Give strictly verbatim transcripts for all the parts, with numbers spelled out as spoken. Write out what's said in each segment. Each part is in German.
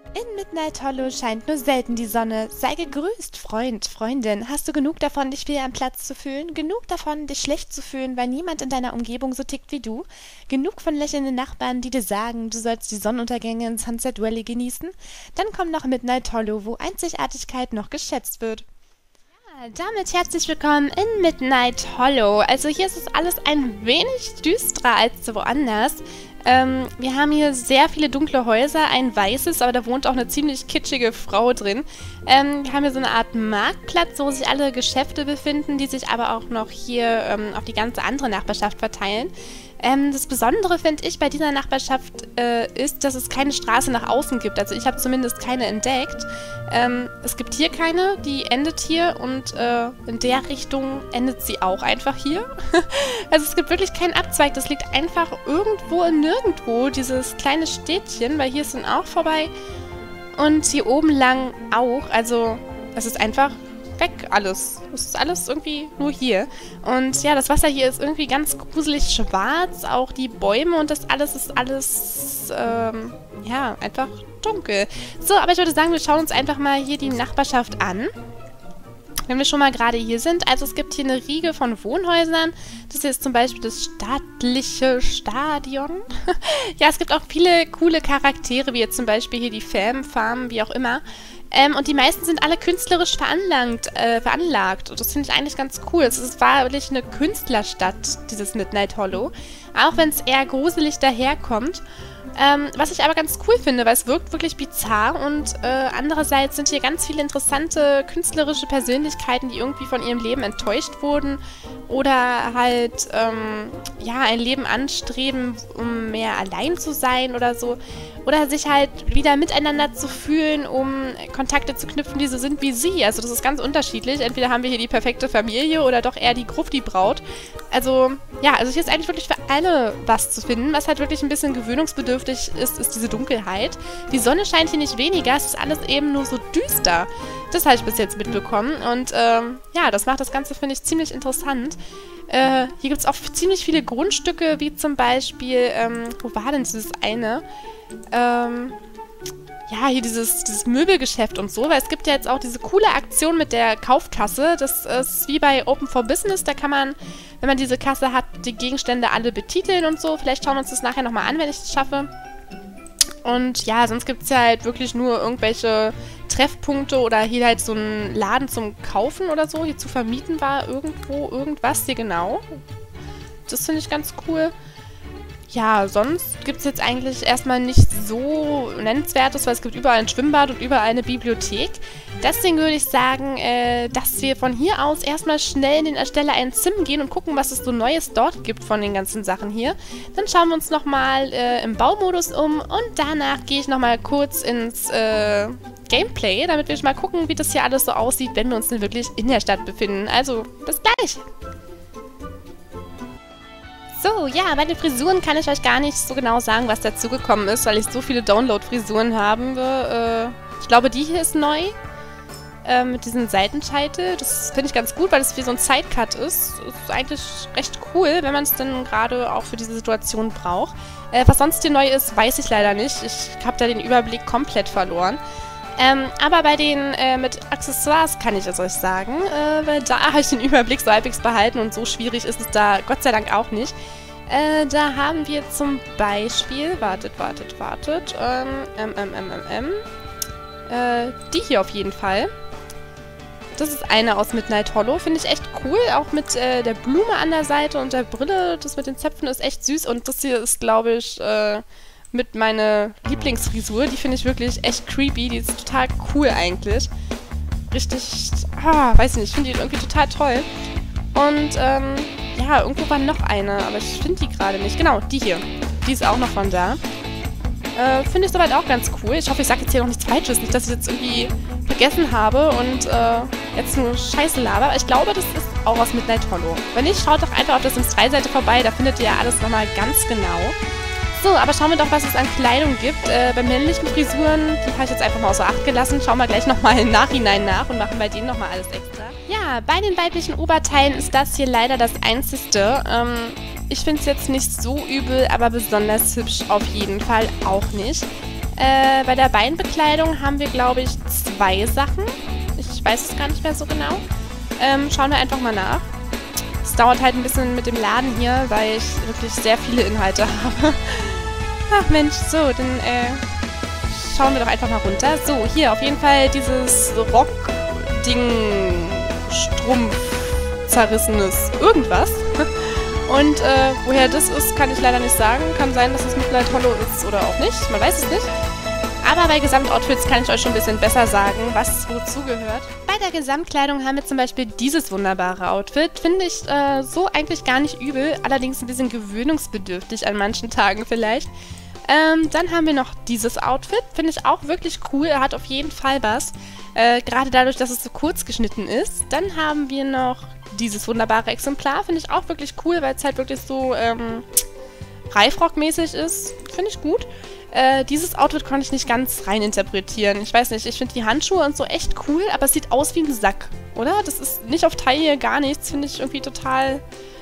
In Midnight Hollow scheint nur selten die Sonne. Sei gegrüßt, Freund, Freundin. Hast du genug davon, dich fehl am Platz zu fühlen? Genug davon, dich schlecht zu fühlen, weil niemand in deiner Umgebung so tickt wie du? Genug von lächelnden Nachbarn, die dir sagen, du sollst die Sonnenuntergänge in Sunset Valley genießen? Dann komm nach Midnight Hollow, wo Einzigartigkeit noch geschätzt wird. Damit herzlich willkommen in Midnight Hollow. Also hier ist es alles ein wenig düsterer als woanders. Ähm, wir haben hier sehr viele dunkle Häuser, ein weißes, aber da wohnt auch eine ziemlich kitschige Frau drin. Ähm, wir haben hier so eine Art Marktplatz, wo sich alle Geschäfte befinden, die sich aber auch noch hier ähm, auf die ganze andere Nachbarschaft verteilen. Ähm, das Besondere, finde ich, bei dieser Nachbarschaft äh, ist, dass es keine Straße nach außen gibt. Also ich habe zumindest keine entdeckt. Ähm, es gibt hier keine, die endet hier und äh, in der Richtung endet sie auch einfach hier. Also es gibt wirklich keinen Abzweig. Das liegt einfach irgendwo und nirgendwo, dieses kleine Städtchen, weil hier ist dann auch vorbei und hier oben lang auch. Also es ist einfach weg alles. Es ist alles irgendwie nur hier. Und ja, das Wasser hier ist irgendwie ganz gruselig schwarz. Auch die Bäume und das alles ist alles, ähm, ja, einfach dunkel. So, aber ich würde sagen, wir schauen uns einfach mal hier die Nachbarschaft an. Wenn wir schon mal gerade hier sind. Also es gibt hier eine Riege von Wohnhäusern. Das hier ist zum Beispiel das staatliche Stadion. Ja, es gibt auch viele coole Charaktere, wie jetzt zum Beispiel hier die Fam, Farm, wie auch immer. Ähm, und die meisten sind alle künstlerisch veranlagt. Äh, veranlagt. Und das finde ich eigentlich ganz cool. Es ist wahrlich eine Künstlerstadt, dieses Midnight Hollow. Auch wenn es eher gruselig daherkommt. Ähm, was ich aber ganz cool finde, weil es wirkt wirklich bizarr und äh, andererseits sind hier ganz viele interessante künstlerische Persönlichkeiten, die irgendwie von ihrem Leben enttäuscht wurden oder halt, ähm, ja, ein Leben anstreben, um mehr allein zu sein oder so. Oder sich halt wieder miteinander zu fühlen, um Kontakte zu knüpfen, die so sind wie sie. Also das ist ganz unterschiedlich. Entweder haben wir hier die perfekte Familie oder doch eher die Grufti-Braut. Also, ja, also hier ist eigentlich wirklich für alle was zu finden. Was halt wirklich ein bisschen gewöhnungsbedürftig ist, ist diese Dunkelheit. Die Sonne scheint hier nicht weniger, es ist alles eben nur so düster. Das habe ich bis jetzt mitbekommen. Und ähm, ja, das macht das Ganze, finde ich, ziemlich interessant. Äh, hier gibt es auch ziemlich viele Grundstücke, wie zum Beispiel, ähm, wo war denn dieses eine? Ähm, ja, hier dieses, dieses Möbelgeschäft und so, weil es gibt ja jetzt auch diese coole Aktion mit der Kaufkasse. Das ist wie bei Open for Business, da kann man, wenn man diese Kasse hat, die Gegenstände alle betiteln und so. Vielleicht schauen wir uns das nachher nochmal an, wenn ich das schaffe. Und ja, sonst gibt es ja halt wirklich nur irgendwelche Treffpunkte oder hier halt so einen Laden zum Kaufen oder so. Hier zu vermieten war irgendwo irgendwas hier genau. Das finde ich ganz cool. Ja, sonst gibt es jetzt eigentlich erstmal nichts so Nennenswertes, weil es gibt überall ein Schwimmbad und überall eine Bibliothek. Deswegen würde ich sagen, äh, dass wir von hier aus erstmal schnell in den Ersteller ein Sim gehen und gucken, was es so Neues dort gibt von den ganzen Sachen hier. Dann schauen wir uns nochmal äh, im Baumodus um und danach gehe ich nochmal kurz ins äh, Gameplay, damit wir mal gucken, wie das hier alles so aussieht, wenn wir uns denn wirklich in der Stadt befinden. Also, bis gleich! So, ja, bei den Frisuren kann ich euch gar nicht so genau sagen, was dazugekommen ist, weil ich so viele Download-Frisuren habe. Äh, ich glaube, die hier ist neu. Äh, mit diesem Seitenscheitel. Das finde ich ganz gut, weil es wie so ein Sidecut ist. Ist eigentlich recht cool, wenn man es dann gerade auch für diese Situation braucht. Äh, was sonst hier neu ist, weiß ich leider nicht. Ich habe da den Überblick komplett verloren. Ähm, aber bei den äh, mit Accessoires kann ich es euch sagen, äh, weil da habe ich den Überblick so halbwegs behalten und so schwierig ist es da Gott sei Dank auch nicht. Äh, da haben wir zum Beispiel, wartet, wartet, wartet, ähm, ähm, ähm, ähm, ähm, äh, die hier auf jeden Fall. Das ist eine aus Midnight Hollow, finde ich echt cool, auch mit äh, der Blume an der Seite und der Brille, das mit den Zöpfen ist echt süß und das hier ist, glaube ich, äh, mit meiner Lieblingsfrisur. Die finde ich wirklich echt creepy. Die ist total cool eigentlich. Richtig, ah, weiß nicht, ich finde die irgendwie total toll. Und, ähm, ja, irgendwo war noch eine, aber ich finde die gerade nicht. Genau, die hier. Die ist auch noch von da. Äh, finde ich soweit auch ganz cool. Ich hoffe, ich sage jetzt hier noch nichts Falsches. Nicht, dass ich jetzt irgendwie vergessen habe und, äh, jetzt nur Scheiße laber. Aber ich glaube, das ist auch aus Midnight Hollow. Wenn nicht, schaut doch einfach auf der Sims drei Seite vorbei. Da findet ihr ja alles nochmal ganz genau. So, aber schauen wir doch, was es an Kleidung gibt. Äh, bei männlichen Frisuren, die habe ich jetzt einfach mal außer Acht gelassen. Schauen wir gleich nochmal im Nachhinein nach und machen bei denen nochmal alles extra. Ja, bei den weiblichen Oberteilen ist das hier leider das einzigste. Ähm, ich finde es jetzt nicht so übel, aber besonders hübsch auf jeden Fall auch nicht. Äh, bei der Beinbekleidung haben wir, glaube ich, zwei Sachen. Ich weiß es gar nicht mehr so genau. Ähm, schauen wir einfach mal nach. Es dauert halt ein bisschen mit dem Laden hier, weil ich wirklich sehr viele Inhalte habe. Ach Mensch, so, dann äh, schauen wir doch einfach mal runter. So, hier auf jeden Fall dieses Rock-Ding, Strumpf, zerrissenes irgendwas. Und äh, woher das ist, kann ich leider nicht sagen. Kann sein, dass es Midnight Hollow ist oder auch nicht. Man weiß es nicht. Aber bei Gesamtoutfits kann ich euch schon ein bisschen besser sagen, was wozu gehört. Bei der Gesamtkleidung haben wir zum Beispiel dieses wunderbare Outfit. Finde ich äh, so eigentlich gar nicht übel. Allerdings ein bisschen gewöhnungsbedürftig an manchen Tagen vielleicht. Ähm, dann haben wir noch dieses Outfit. Finde ich auch wirklich cool. Er hat auf jeden Fall was. Äh, gerade dadurch, dass es so kurz geschnitten ist. Dann haben wir noch dieses wunderbare Exemplar. Finde ich auch wirklich cool, weil es halt wirklich so ähm, Reifrock-mäßig ist. Finde ich gut. Äh, dieses Outfit konnte ich nicht ganz rein interpretieren. Ich weiß nicht, ich finde die Handschuhe und so echt cool, aber es sieht aus wie ein Sack, oder? Das ist nicht auf Taille, gar nichts. Finde ich irgendwie total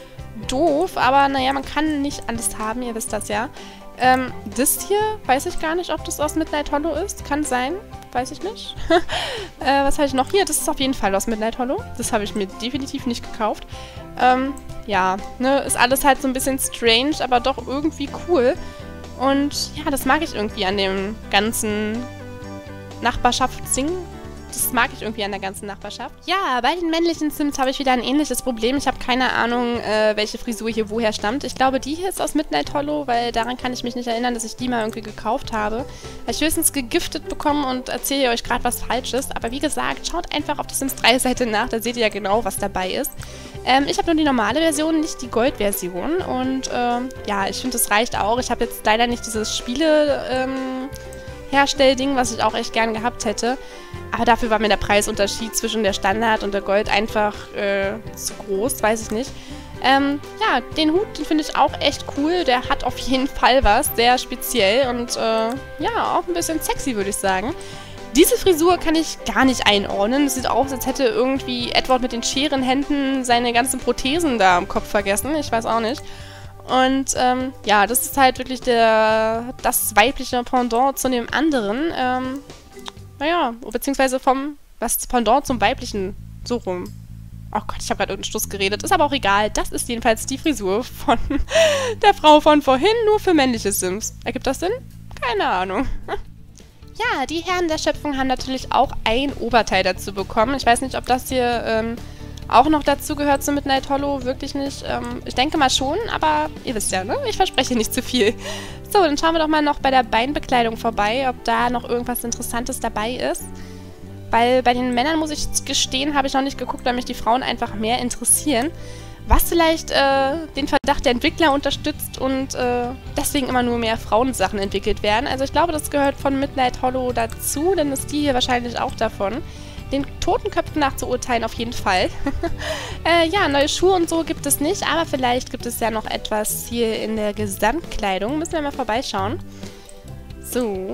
doof. Aber naja, man kann nicht alles haben, ihr wisst das ja. Ähm, das hier, weiß ich gar nicht, ob das aus Midnight Hollow ist. Kann sein, weiß ich nicht. äh, was habe ich noch hier? Das ist auf jeden Fall aus Midnight Hollow. Das habe ich mir definitiv nicht gekauft. Ähm, ja, ne, ist alles halt so ein bisschen strange, aber doch irgendwie cool. Und ja, das mag ich irgendwie an dem ganzen Nachbarschaftsding. Das mag ich irgendwie an der ganzen Nachbarschaft. Ja, bei den männlichen Sims habe ich wieder ein ähnliches Problem. Ich habe keine Ahnung, äh, welche Frisur hier woher stammt. Ich glaube, die hier ist aus Midnight Hollow, weil daran kann ich mich nicht erinnern, dass ich die mal irgendwie gekauft habe. Habe ich höchstens gegiftet bekommen und erzähle euch gerade was Falsches. Aber wie gesagt, schaut einfach auf der Sims drei Seite nach, da seht ihr ja genau, was dabei ist. Ähm, ich habe nur die normale Version, nicht die Gold-Version. Und ähm, ja, ich finde, das reicht auch. Ich habe jetzt leider nicht dieses Spiele... Ähm, Herstellding, was ich auch echt gern gehabt hätte. Aber dafür war mir der Preisunterschied zwischen der Standard und der Gold einfach äh, zu groß, weiß ich nicht. Ähm, ja, den Hut, den finde ich auch echt cool. Der hat auf jeden Fall was, sehr speziell und äh, ja, auch ein bisschen sexy, würde ich sagen. Diese Frisur kann ich gar nicht einordnen. Es sieht aus, als hätte irgendwie Edward mit den Scherenhänden seine ganzen Prothesen da am Kopf vergessen. Ich weiß auch nicht. Und ähm, ja, das ist halt wirklich der, das weibliche Pendant zu dem anderen. Ähm, naja, beziehungsweise vom, was Pendant zum weiblichen, so rum. Oh Gott, ich habe gerade irgendeinen Stuss geredet. Ist aber auch egal. Das ist jedenfalls die Frisur von der Frau von vorhin, nur für männliche Sims. Ergibt das Sinn? Keine Ahnung. Ja, die Herren der Schöpfung haben natürlich auch ein Oberteil dazu bekommen. Ich weiß nicht, ob das hier... Ähm, auch noch dazu gehört zu Midnight Hollow, wirklich nicht. Ähm, ich denke mal schon, aber ihr wisst ja, ne? Ich verspreche nicht zu viel. So, dann schauen wir doch mal noch bei der Beinbekleidung vorbei, ob da noch irgendwas Interessantes dabei ist. Weil bei den Männern, muss ich gestehen, habe ich noch nicht geguckt, weil mich die Frauen einfach mehr interessieren. Was vielleicht äh, den Verdacht der Entwickler unterstützt und äh, deswegen immer nur mehr Frauensachen entwickelt werden. Also ich glaube, das gehört von Midnight Hollow dazu, denn ist die hier wahrscheinlich auch davon. Den Totenköpfen nach zu urteilen auf jeden Fall. äh, ja, neue Schuhe und so gibt es nicht, aber vielleicht gibt es ja noch etwas hier in der Gesamtkleidung. Müssen wir mal vorbeischauen. So.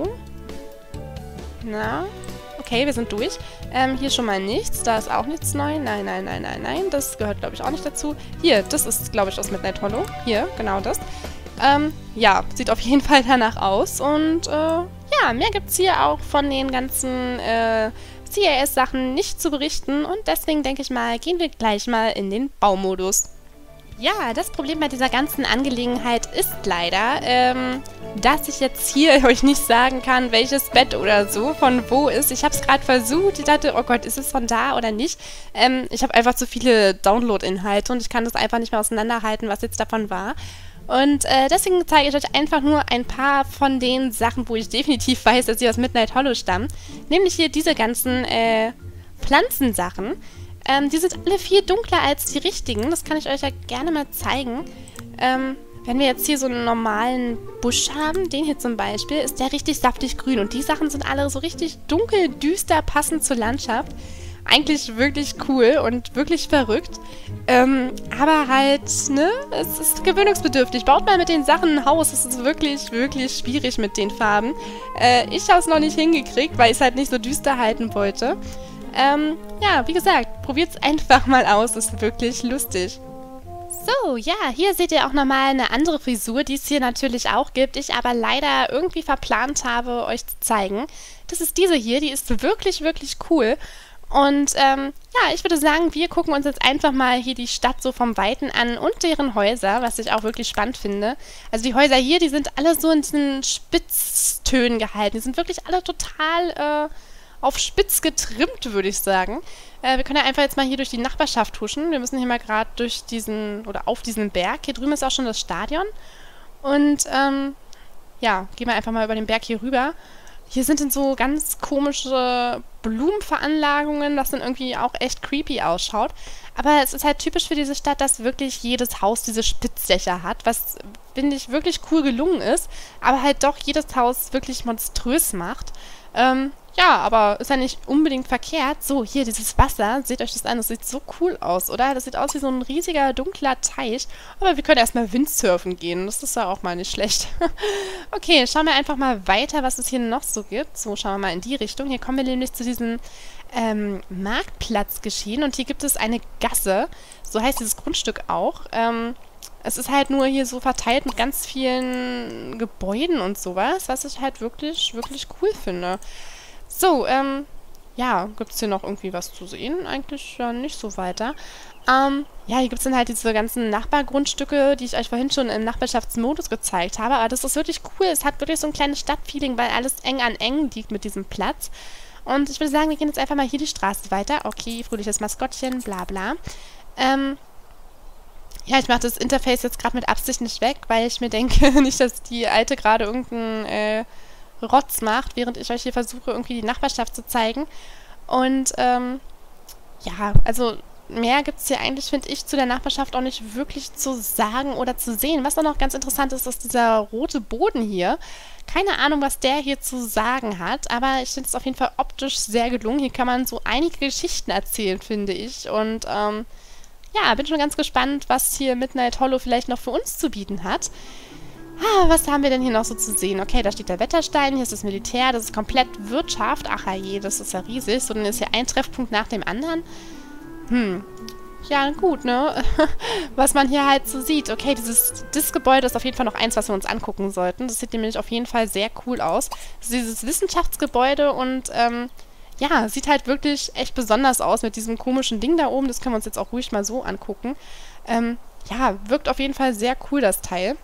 Na, okay, wir sind durch. Ähm, hier schon mal nichts. Da ist auch nichts neu. Nein, nein, nein, nein, nein. Das gehört, glaube ich, auch nicht dazu. Hier, das ist, glaube ich, aus Midnight Hollow. Hier, genau das. Ähm, ja, sieht auf jeden Fall danach aus. Und, äh, ja, mehr gibt es hier auch von den ganzen, äh, C I S-Sachen nicht zu berichten und deswegen denke ich mal, gehen wir gleich mal in den Baumodus. Ja, das Problem bei dieser ganzen Angelegenheit ist leider, ähm, dass ich jetzt hier euch nicht sagen kann, welches Bett oder so von wo ist. Ich habe es gerade versucht, ich dachte, oh Gott, ist es von da oder nicht? Ähm, ich habe einfach zu viele Download-Inhalte und ich kann das einfach nicht mehr auseinanderhalten, was jetzt davon war. Und äh, deswegen zeige ich euch einfach nur ein paar von den Sachen, wo ich definitiv weiß, dass sie aus Midnight Hollow stammen. Nämlich hier diese ganzen äh, Pflanzensachen. Ähm, die sind alle viel dunkler als die richtigen. Das kann ich euch ja gerne mal zeigen. Ähm, wenn wir jetzt hier so einen normalen Busch haben, den hier zum Beispiel, ist der richtig saftig grün. Und die Sachen sind alle so richtig dunkel, düster, passend zur Landschaft. Eigentlich wirklich cool und wirklich verrückt. Ähm, aber halt, ne, es ist gewöhnungsbedürftig. Baut mal mit den Sachen ein Haus. Es ist wirklich, wirklich schwierig mit den Farben. Äh, ich habe es noch nicht hingekriegt, weil ich es halt nicht so düster halten wollte. Ähm, ja, wie gesagt, probiert es einfach mal aus. Ist wirklich lustig. So, ja, hier seht ihr auch nochmal eine andere Frisur, die es hier natürlich auch gibt, ich aber leider irgendwie verplant habe, euch zu zeigen. Das ist diese hier, die ist wirklich, wirklich cool. Und ähm, ja, ich würde sagen, wir gucken uns jetzt einfach mal hier die Stadt so vom Weiten an und deren Häuser, was ich auch wirklich spannend finde. Also die Häuser hier, die sind alle so in diesen Spitztönen gehalten. Die sind wirklich alle total äh, auf spitz getrimmt, würde ich sagen. Äh, wir können ja einfach jetzt mal hier durch die Nachbarschaft huschen. Wir müssen hier mal gerade durch diesen, oder auf diesen Berg. Hier drüben ist auch schon das Stadion. Und ähm, ja, gehen wir einfach mal über den Berg hier rüber. Hier sind dann so ganz komische Blumenveranlagungen, was dann irgendwie auch echt creepy ausschaut. Aber es ist halt typisch für diese Stadt, dass wirklich jedes Haus diese Spitzdächer hat, was, finde ich, wirklich cool gelungen ist, aber halt doch jedes Haus wirklich monströs macht. Ähm, ja, aber ist ja nicht unbedingt verkehrt. So, hier, dieses Wasser, seht euch das an, das sieht so cool aus, oder? Das sieht aus wie so ein riesiger, dunkler Teich. Aber wir können erstmal Windsurfen gehen, das ist ja auch mal nicht schlecht. Okay, schauen wir einfach mal weiter, was es hier noch so gibt. So, schauen wir mal in die Richtung. Hier kommen wir nämlich zu diesem ähm, Marktplatz geschehen und hier gibt es eine Gasse. So heißt dieses Grundstück auch. Ähm, es ist halt nur hier so verteilt mit ganz vielen Gebäuden und sowas, was ich halt wirklich, wirklich cool finde. So, ähm, ja, gibt es hier noch irgendwie was zu sehen? Eigentlich ja nicht so weiter. Ähm, ja, hier gibt es dann halt diese ganzen Nachbargrundstücke, die ich euch vorhin schon im Nachbarschaftsmodus gezeigt habe. Aber das ist wirklich cool. Es hat wirklich so ein kleines Stadtfeeling, weil alles eng an eng liegt mit diesem Platz. Und ich würde sagen, wir gehen jetzt einfach mal hier die Straße weiter. Okay, fröhliches Maskottchen, bla bla. Ähm, ja, ich mache das Interface jetzt gerade mit Absicht nicht weg, weil ich mir denke, nicht, dass die Alte gerade irgendein, äh, Rotz macht, während ich euch hier versuche, irgendwie die Nachbarschaft zu zeigen. Und, ähm, ja, also mehr gibt es hier eigentlich, finde ich, zu der Nachbarschaft auch nicht wirklich zu sagen oder zu sehen. Was auch noch ganz interessant ist, ist dieser rote Boden hier. Keine Ahnung, was der hier zu sagen hat, aber ich finde es auf jeden Fall optisch sehr gelungen. Hier kann man so einige Geschichten erzählen, finde ich. Und, ähm, ja, bin schon ganz gespannt, was hier Midnight Hollow vielleicht noch für uns zu bieten hat. Ah, was haben wir denn hier noch so zu sehen? Okay, da steht der Wetterstein, hier ist das Militär, das ist komplett Wirtschaft. Ach je, das ist ja riesig. So, dann ist hier ein Treffpunkt nach dem anderen. Hm, ja gut, ne? Was man hier halt so sieht. Okay, dieses das Gebäude ist auf jeden Fall noch eins, was wir uns angucken sollten. Das sieht nämlich auf jeden Fall sehr cool aus. Das ist dieses Wissenschaftsgebäude und, ähm, ja, sieht halt wirklich echt besonders aus mit diesem komischen Ding da oben. Das können wir uns jetzt auch ruhig mal so angucken. Ähm, ja, wirkt auf jeden Fall sehr cool, das Teil.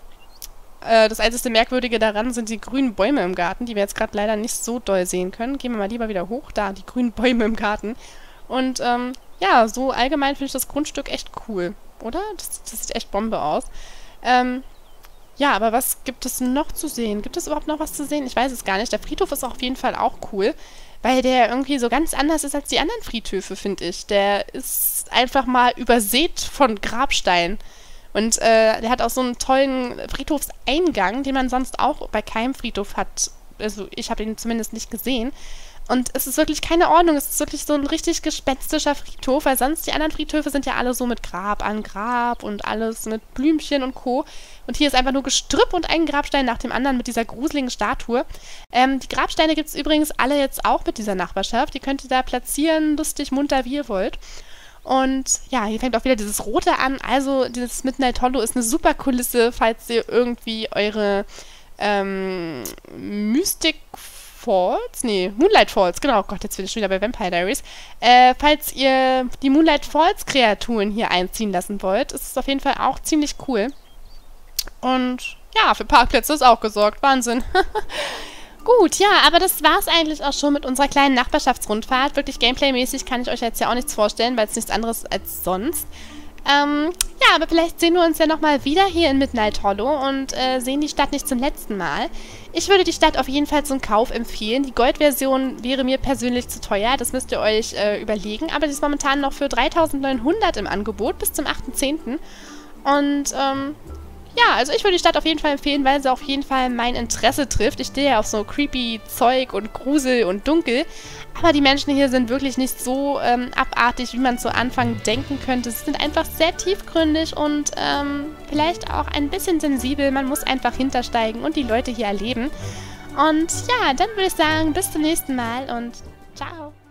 Das einzige Merkwürdige daran sind die grünen Bäume im Garten, die wir jetzt gerade leider nicht so doll sehen können. Gehen wir mal lieber wieder hoch. Da, die grünen Bäume im Garten. Und, ähm, ja, so allgemein finde ich das Grundstück echt cool, oder? Das, das sieht echt Bombe aus. Ähm, ja, aber was gibt es noch zu sehen? Gibt es überhaupt noch was zu sehen? Ich weiß es gar nicht. Der Friedhof ist auf jeden Fall auch cool, weil der irgendwie so ganz anders ist als die anderen Friedhöfe, finde ich. Der ist einfach mal übersät von Grabsteinen. Und äh, der hat auch so einen tollen Friedhofseingang, den man sonst auch bei keinem Friedhof hat. Also ich habe ihn zumindest nicht gesehen. Und es ist wirklich keine Ordnung. Es ist wirklich so ein richtig gespenstischer Friedhof, weil sonst die anderen Friedhöfe sind ja alle so mit Grab an Grab und alles mit Blümchen und Co. Und hier ist einfach nur Gestrüpp und ein Grabstein nach dem anderen mit dieser gruseligen Statue. Ähm, die Grabsteine gibt es übrigens alle jetzt auch mit dieser Nachbarschaft. Die könnt ihr da platzieren, lustig, munter, wie ihr wollt. Und ja, hier fängt auch wieder dieses Rote an. Also dieses Midnight Hollow ist eine super Kulisse, falls ihr irgendwie eure ähm, Mystic Falls, nee, Moonlight Falls, genau, oh Gott, jetzt bin ich schon wieder bei Vampire Diaries. Äh, falls ihr die Moonlight Falls Kreaturen hier einziehen lassen wollt, ist es auf jeden Fall auch ziemlich cool. Und ja, für Parkplätze ist auch gesorgt, Wahnsinn. Gut, ja, aber das war's eigentlich auch schon mit unserer kleinen Nachbarschaftsrundfahrt. Wirklich gameplaymäßig kann ich euch jetzt ja auch nichts vorstellen, weil es nichts anderes als sonst. Ähm, ja, aber vielleicht sehen wir uns ja nochmal wieder hier in Midnight Hollow und äh, sehen die Stadt nicht zum letzten Mal. Ich würde die Stadt auf jeden Fall zum Kauf empfehlen. Die Gold-Version wäre mir persönlich zu teuer, das müsst ihr euch äh, überlegen. Aber die ist momentan noch für dreitausendneunhundert im Angebot bis zum achten zehnten Und, ähm... ja, also ich würde die Stadt auf jeden Fall empfehlen, weil sie auf jeden Fall mein Interesse trifft. Ich stehe ja auf so creepy Zeug und Grusel und Dunkel. Aber die Menschen hier sind wirklich nicht so ähm, abartig, wie man zu Anfang denken könnte. Sie sind einfach sehr tiefgründig und ähm, vielleicht auch ein bisschen sensibel. Man muss einfach hintersteigen und die Leute hier erleben. Und ja, dann würde ich sagen, bis zum nächsten Mal und ciao.